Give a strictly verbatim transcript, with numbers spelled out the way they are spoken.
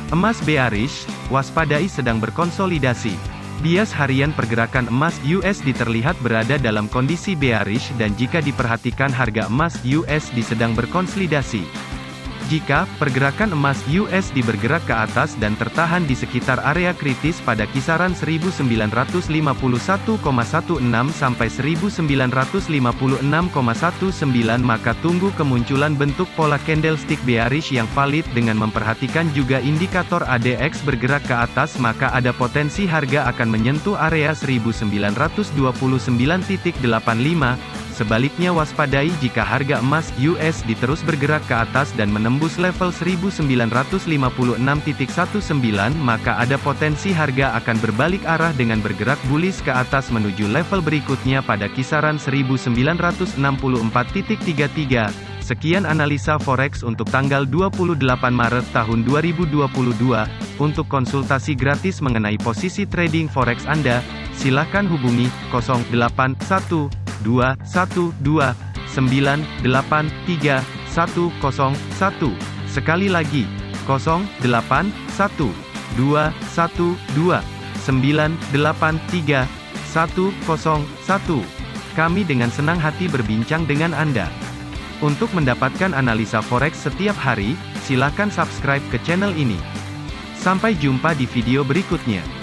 Emas bearish, waspadai sedang berkonsolidasi. Bias harian pergerakan emas U S D terlihat berada dalam kondisi bearish dan jika diperhatikan harga emas U S D sedang berkonsolidasi. Jika pergerakan emas U S D bergerak ke atas dan tertahan di sekitar area kritis pada kisaran seribu sembilan ratus lima puluh satu koma enam belas sampai seribu sembilan ratus lima puluh enam koma sembilan belas maka tunggu kemunculan bentuk pola candlestick bearish yang valid dengan memperhatikan juga indikator A D X bergerak ke atas maka ada potensi harga akan menyentuh area seribu sembilan ratus dua puluh sembilan koma delapan lima. Sebaliknya waspadai jika harga emas U S D terus bergerak ke atas dan menembus level seribu sembilan ratus lima puluh enam koma sembilan maka ada potensi harga akan berbalik arah dengan bergerak bullish ke atas menuju level berikutnya pada kisaran seribu sembilan ratus enam puluh empat koma tiga tiga. Sekian analisa forex untuk tanggal dua puluh delapan Maret tahun dua ribu dua puluh dua. Untuk konsultasi gratis mengenai posisi trading forex Anda, silakan hubungi nol delapan satu dua satu dua sembilan delapan tiga satu nol satu. Sekali lagi, nol delapan satu dua satu dua sembilan delapan tiga satu nol satu. Kami dengan senang hati berbincang dengan Anda. Untuk mendapatkan analisa forex setiap hari, silakan subscribe ke channel ini. Sampai jumpa di video berikutnya.